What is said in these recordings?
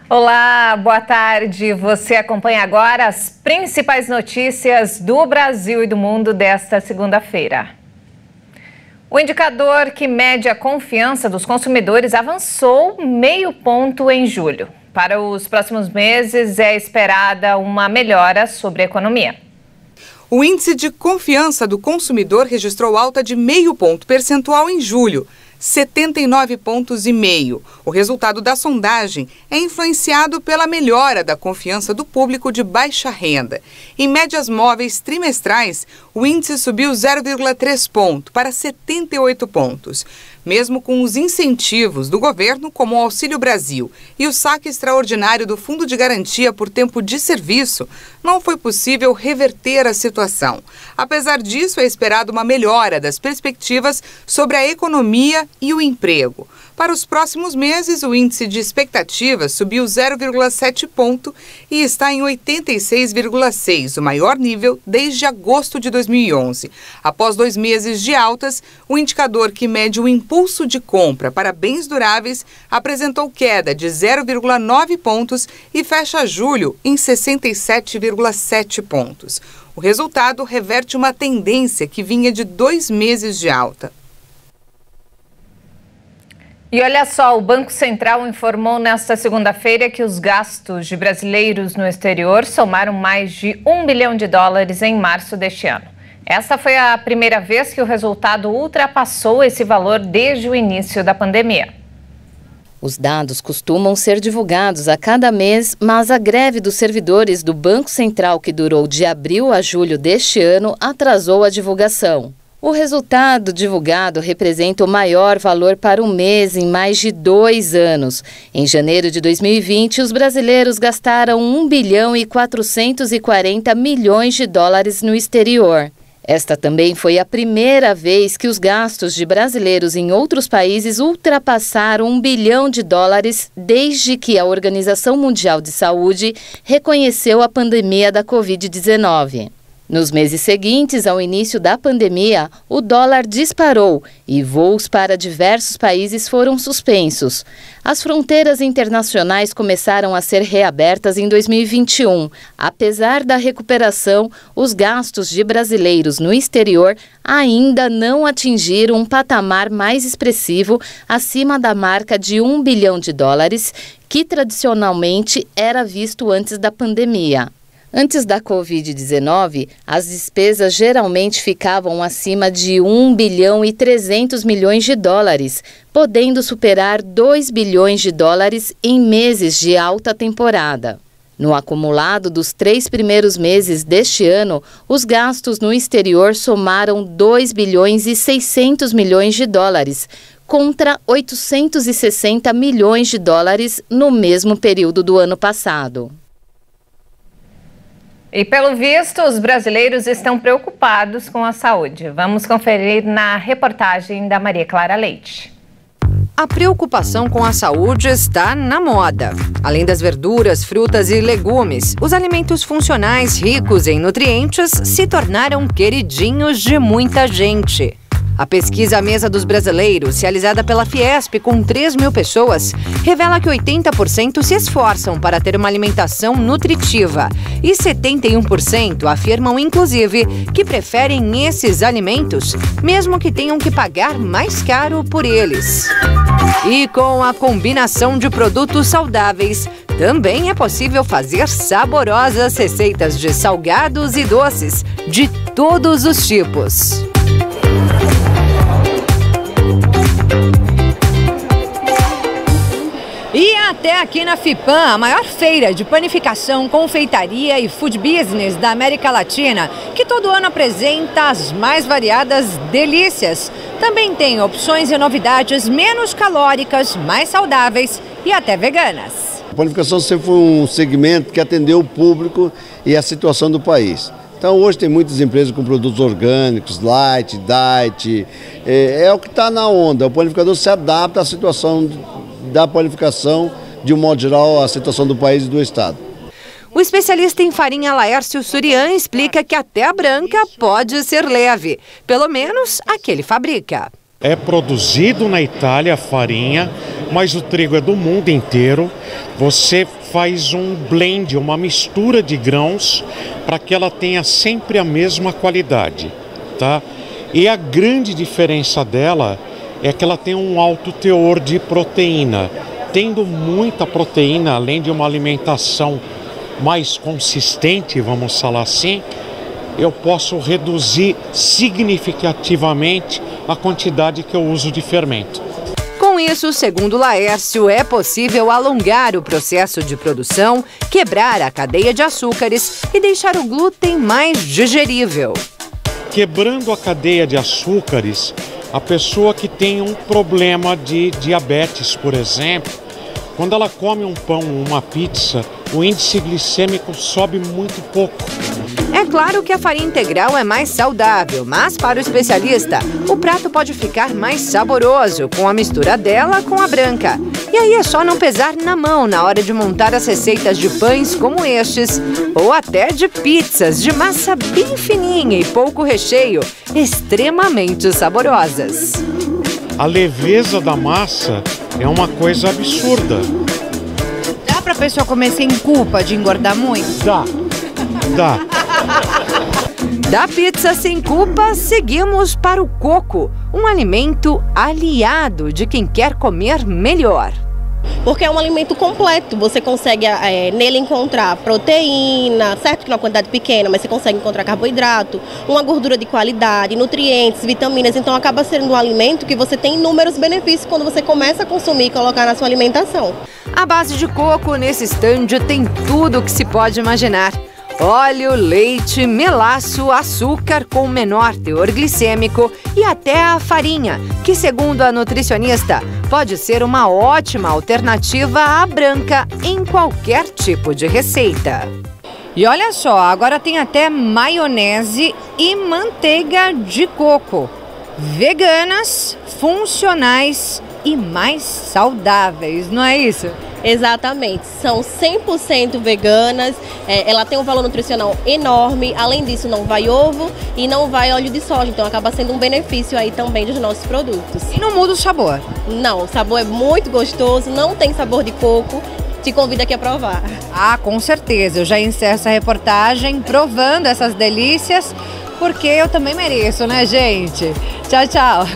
Olá, boa tarde. Você acompanha agora as principais notícias do Brasil e do mundo desta segunda-feira. O indicador que mede a confiança dos consumidores avançou meio ponto em julho. Para os próximos meses é esperada uma melhora sobre a economia. O índice de confiança do consumidor registrou alta de meio ponto percentual em julho. 79,5 pontos. O resultado da sondagem é influenciado pela melhora da confiança do público de baixa renda. Em médias móveis trimestrais, o índice subiu 0,3 ponto para 78 pontos. Mesmo com os incentivos do governo, como o Auxílio Brasil e o saque extraordinário do Fundo de Garantia por Tempo de Serviço, não foi possível reverter a situação. Apesar disso, é esperado uma melhora das perspectivas sobre a economia e o emprego. Para os próximos meses, o índice de expectativas subiu 0,7 ponto e está em 86,6, o maior nível desde agosto de 2011. Após 2 meses de altas, o indicador que mede o impulso de compra para bens duráveis apresentou queda de 0,9 pontos e fecha julho em 67,7 pontos. O resultado reverte uma tendência que vinha de 2 meses de alta. E olha só, o Banco Central informou nesta segunda-feira que os gastos de brasileiros no exterior somaram mais de $1 bilhão em março deste ano. Esta foi a primeira vez que o resultado ultrapassou esse valor desde o início da pandemia. Os dados costumam ser divulgados a cada mês, mas a greve dos servidores do Banco Central, que durou de abril a julho deste ano, atrasou a divulgação. O resultado divulgado representa o maior valor para um mês em mais de 2 anos. Em janeiro de 2020, os brasileiros gastaram $1 bilhão e 440 milhões no exterior. Esta também foi a primeira vez que os gastos de brasileiros em outros países ultrapassaram $1 bilhão desde que a Organização Mundial de Saúde reconheceu a pandemia da Covid-19. Nos meses seguintes ao início da pandemia, o dólar disparou e voos para diversos países foram suspensos. As fronteiras internacionais começaram a ser reabertas em 2021. Apesar da recuperação, os gastos de brasileiros no exterior ainda não atingiram um patamar mais expressivo acima da marca de $1 bilhão, que tradicionalmente era visto antes da pandemia. Antes da Covid-19, as despesas geralmente ficavam acima de $1 bilhão e 300 milhões, podendo superar $2 bilhões em meses de alta temporada. No acumulado dos 3 primeiros meses deste ano, os gastos no exterior somaram $2 bilhões e 600 milhões, contra 860 milhões no mesmo período do ano passado. E pelo visto, os brasileiros estão preocupados com a saúde. Vamos conferir na reportagem da Maria Clara Leite. A preocupação com a saúde está na moda. Além das verduras, frutas e legumes, os alimentos funcionais ricos em nutrientes se tornaram queridinhos de muita gente. A pesquisa Mesa dos Brasileiros, realizada pela Fiesp com 3 mil pessoas, revela que 80% se esforçam para ter uma alimentação nutritiva e 71% afirmam, inclusive, que preferem esses alimentos, mesmo que tenham que pagar mais caro por eles. E com a combinação de produtos saudáveis, também é possível fazer saborosas receitas de salgados e doces de todos os tipos. E até aqui na FIPAM, a maior feira de panificação, confeitaria e food business da América Latina, que todo ano apresenta as mais variadas delícias. Também tem opções e novidades menos calóricas, mais saudáveis e até veganas. A panificação sempre foi um segmento que atendeu o público e a situação do país. Então hoje tem muitas empresas com produtos orgânicos, light, diet, é o que está na onda. O panificador se adapta à situação da panificação, de um modo geral, à situação do país e do estado. O especialista em farinha Laércio Surian explica que até a branca pode ser leve, pelo menos a que ele fabrica. É produzido na Itália a farinha, mas o trigo é do mundo inteiro. Você faz um blend, uma mistura de grãos para que ela tenha sempre a mesma qualidade, tá? E a grande diferença dela é que ela tem um alto teor de proteína. Tendo muita proteína, além de uma alimentação mais consistente, vamos falar assim, eu posso reduzir significativamente a quantidade que eu uso de fermento. Com isso, segundo Laércio, é possível alongar o processo de produção, quebrar a cadeia de açúcares e deixar o glúten mais digerível. Quebrando a cadeia de açúcares, a pessoa que tem um problema de diabetes, por exemplo, quando ela come um pão ou uma pizza, o índice glicêmico sobe muito pouco. É claro que a farinha integral é mais saudável, mas para o especialista, o prato pode ficar mais saboroso com a mistura dela com a branca. E aí é só não pesar na mão na hora de montar as receitas de pães como estes, ou até de pizzas de massa bem fininha e pouco recheio, extremamente saborosas. A leveza da massa é uma coisa absurda. Dá pra pessoa comer sem culpa de engordar muito? Dá. Da pizza sem culpa, seguimos para o coco, um alimento aliado de quem quer comer melhor. Porque é um alimento completo, você consegue nele encontrar proteína, certo que numa quantidade pequena, mas você consegue encontrar carboidrato, uma gordura de qualidade, nutrientes, vitaminas, então acaba sendo um alimento que você tem inúmeros benefícios quando você começa a consumir e colocar na sua alimentação. A base de coco nesse estande tem tudo o que se pode imaginar. Óleo, leite, melaço, açúcar com menor teor glicêmico e até a farinha, que segundo a nutricionista, pode ser uma ótima alternativa à branca em qualquer tipo de receita. E olha só, agora tem até maionese e manteiga de coco. Veganas, funcionais e mais saudáveis, não é isso? Exatamente, são 100% veganas, ela tem um valor nutricional enorme, além disso não vai ovo e não vai óleo de soja, então acaba sendo um benefício aí também dos nossos produtos. E não muda o sabor? Não, o sabor é muito gostoso, não tem sabor de coco, te convido aqui a provar. Ah, com certeza, eu já encerro essa reportagem provando essas delícias, porque eu também mereço, né, gente? Tchau, tchau!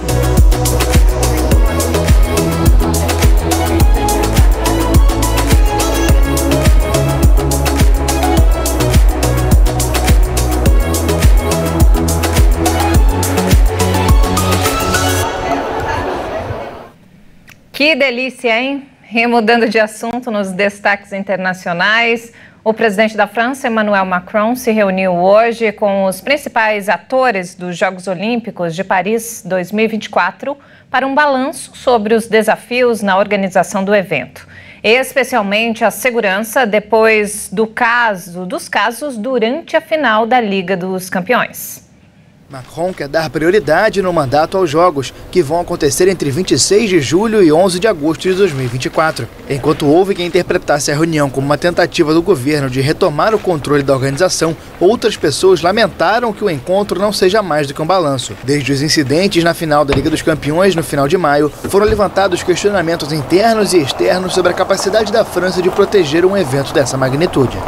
Que delícia, hein? Remudando de assunto nos destaques internacionais, o presidente da França, Emmanuel Macron, se reuniu hoje com os principais atores dos Jogos Olímpicos de Paris 2024 para um balanço sobre os desafios na organização do evento, especialmente a segurança depois dos casos durante a final da Liga dos Campeões. Macron quer dar prioridade no mandato aos Jogos, que vão acontecer entre 26 de julho e 11 de agosto de 2024. Enquanto houve quem interpretasse a reunião como uma tentativa do governo de retomar o controle da organização, outras pessoas lamentaram que o encontro não seja mais do que um balanço. Desde os incidentes na final da Liga dos Campeões, no final de maio, foram levantados questionamentos internos e externos sobre a capacidade da França de proteger um evento dessa magnitude.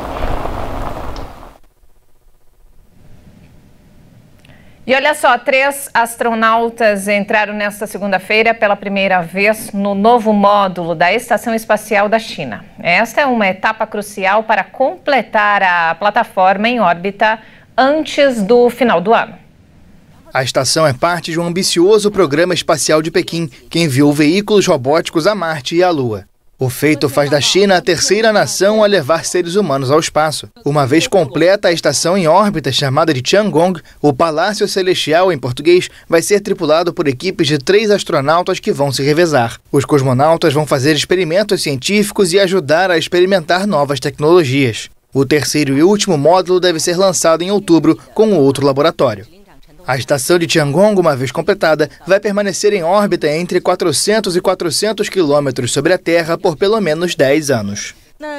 E olha só, 3 astronautas entraram nesta segunda-feira pela primeira vez no novo módulo da Estação Espacial da China. Esta é uma etapa crucial para completar a plataforma em órbita antes do final do ano. A estação é parte de um ambicioso programa espacial de Pequim, que enviou veículos robóticos a Marte e à Lua. O feito faz da China a terceira nação a levar seres humanos ao espaço. Uma vez completa a estação em órbita chamada de Tiangong, o Palácio Celestial, em português, vai ser tripulado por equipes de 3 astronautas que vão se revezar. Os cosmonautas vão fazer experimentos científicos e ajudar a experimentar novas tecnologias. O terceiro e último módulo deve ser lançado em outubro com outro laboratório. A estação de Tiangong, uma vez completada, vai permanecer em órbita entre 400 e 400 quilômetros sobre a Terra por pelo menos 10 anos.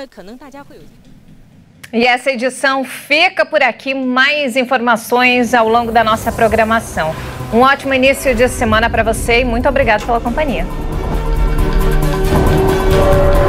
E essa edição fica por aqui. Mais informações ao longo da nossa programação. Um ótimo início de semana para você e muito obrigado pela companhia.